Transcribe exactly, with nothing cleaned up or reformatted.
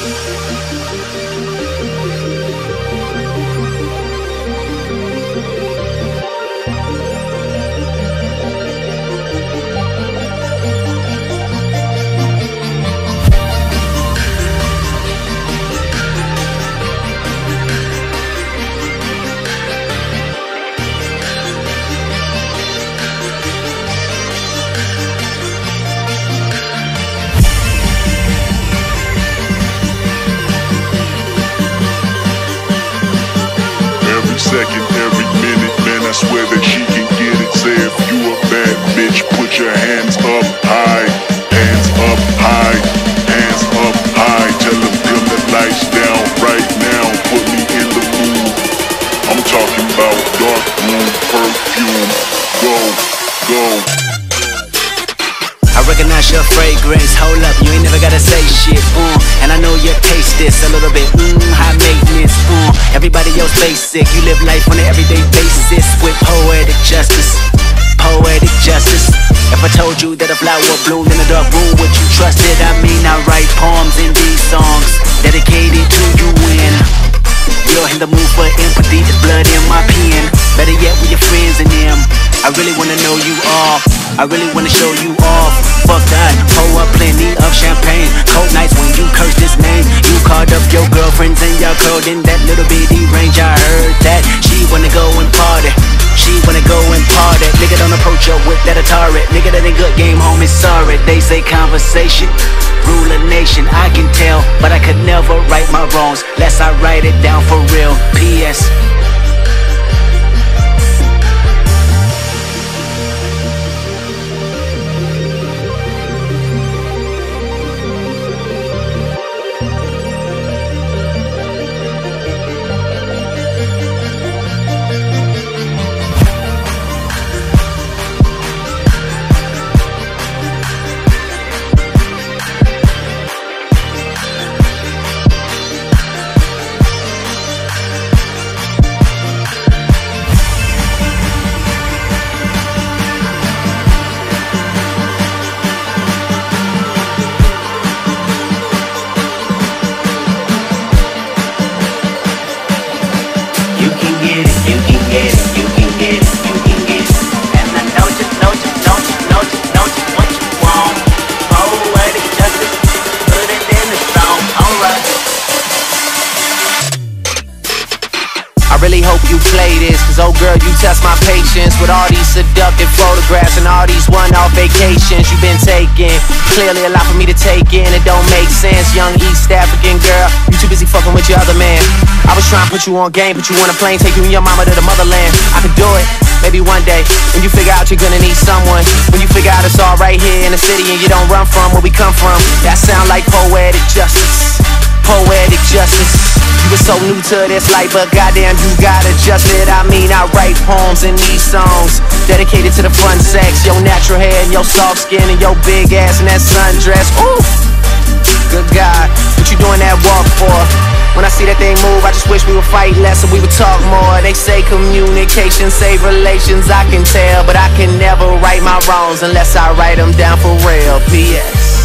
Second, every minute, man, I swear that she can get it. Say if you a bad bitch, put your hands up high, hands up high, hands up high. Tell them dim the lights down right now, put me in the mood. I'm talking about dark room perfume. Go, go. I recognize your fragrance, hold up, you ain't never gotta say shit, uh And I know you taste this a little bit, mmm, high maintenance, uh Everybody else basic, you live life on an everyday basis with poetic justice, poetic justice. If I told you that a flower bloomed in a dark room, would you trust it? I mean, I write poems in these songs, dedicated to you when you're in the mood for empathy, it's blood in my pen. Better yet with your friends and them, I really wanna know you all, I really wanna show you off. Fuck that, pour up plenty of champagne. Cold nights when you curse this name. You called up your girlfriends and y'all curled in that little bitty range. I heard that she wanna go and party, she wanna go and party. Nigga don't approach her with that Atari. Nigga that ain't good game, home is sorry. They say conversation rule a nation, I can tell, but I could never right my wrongs lest I write it down for real. P S I really hope you play this, cause oh girl, you test my patience with all these seductive photographs and all these one-off vacations you've been taking. Clearly a lot for me to take in, it don't make sense. Young East African girl, you too busy fucking with your other man. I was trying to put you on game, put you on a plane, take you and your mama to the motherland. I could do it, maybe one day, when you figure out you're gonna need someone. When you figure out it's all right here in the city and you don't run from where we come from. That sound like poetic justice, poetic justice. You were so new to this life, but goddamn you got adjusted. I mean, I write poems in these songs dedicated to the fun sex, your natural hair and your soft skin and your big ass and that sundress. Ooh, good God, what you doing that walk for? When I see that thing move, I just wish we would fight less and we would talk more. They say communication save relations, I can tell, but I can never right my wrongs unless I write them down for real. P S